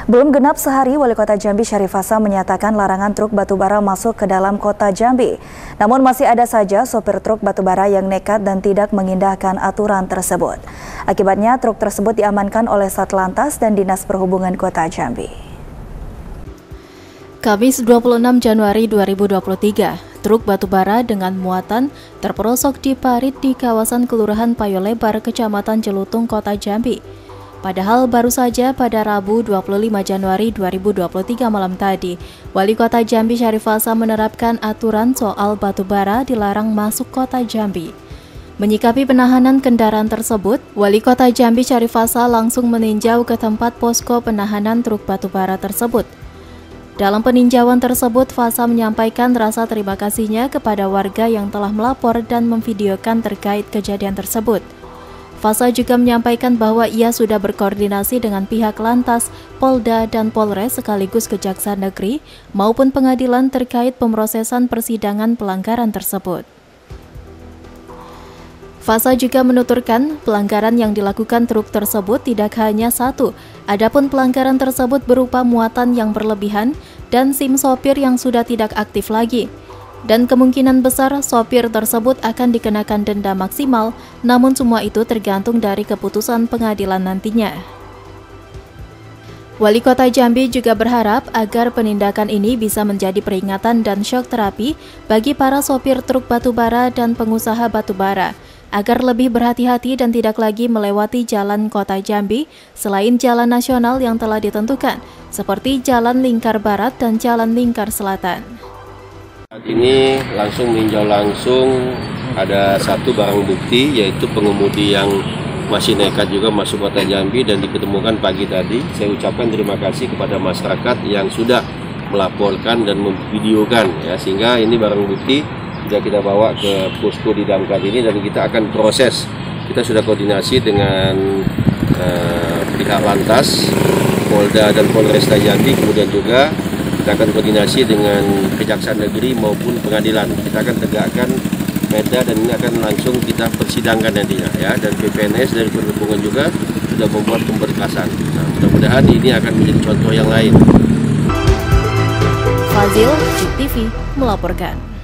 Belum genap sehari, Wali Kota Jambi Syarif Hasan menyatakan larangan truk batubara masuk ke dalam kota Jambi. Namun masih ada saja sopir truk batubara yang nekat dan tidak mengindahkan aturan tersebut. Akibatnya truk tersebut diamankan oleh Satlantas dan Dinas Perhubungan Kota Jambi. Kamis 26 Januari 2023, truk batubara dengan muatan terperosok di parit di kawasan Kelurahan Payolebar, Kecamatan Jelutung, Kota Jambi. Padahal baru saja pada Rabu 25 Januari 2023 malam tadi, Wali Kota Jambi Syarif Hasan menerapkan aturan soal batubara dilarang masuk Kota Jambi. Menyikapi penahanan kendaraan tersebut, Wali Kota Jambi Syarif Hasan langsung meninjau ke tempat posko penahanan truk batubara tersebut. Dalam peninjauan tersebut, Fasa menyampaikan rasa terima kasihnya kepada warga yang telah melapor dan memvideokan terkait kejadian tersebut. Fasa juga menyampaikan bahwa ia sudah berkoordinasi dengan pihak Lantas, Polda, dan Polres sekaligus Kejaksaan Negeri maupun pengadilan terkait pemrosesan persidangan pelanggaran tersebut. Fasa juga menuturkan pelanggaran yang dilakukan truk tersebut tidak hanya satu, adapun pelanggaran tersebut berupa muatan yang berlebihan dan SIM sopir yang sudah tidak aktif lagi. Dan kemungkinan besar sopir tersebut akan dikenakan denda maksimal, namun semua itu tergantung dari keputusan pengadilan nantinya. Wali Kota Jambi juga berharap agar penindakan ini bisa menjadi peringatan dan syok terapi bagi para sopir truk batubara dan pengusaha batubara, agar lebih berhati-hati dan tidak lagi melewati jalan Kota Jambi selain jalan nasional yang telah ditentukan, seperti Jalan Lingkar Barat dan Jalan Lingkar Selatan. Saat ini meninjau langsung ada satu barang bukti, yaitu pengemudi yang masih nekat juga masuk Kota Jambi dan diketemukan pagi tadi. Saya ucapkan terima kasih kepada masyarakat yang sudah melaporkan dan memvideokan, ya, sehingga ini barang bukti sudah kita bawa ke posko di Damkar ini dan kita akan proses. Kita sudah koordinasi dengan pihak Lantas, Polda dan Polresta Jambi, kemudian juga kita akan koordinasi dengan Kejaksaan Negeri maupun pengadilan. Kita akan tegakkan perda dan ini akan langsung kita persidangkan nantinya, ya. Dan PPNS dari Perhubungan juga sudah membuat pemberkasan. Nah, mudah-mudahan ini akan menjadi contoh yang lain. Fazil, JIK TV melaporkan.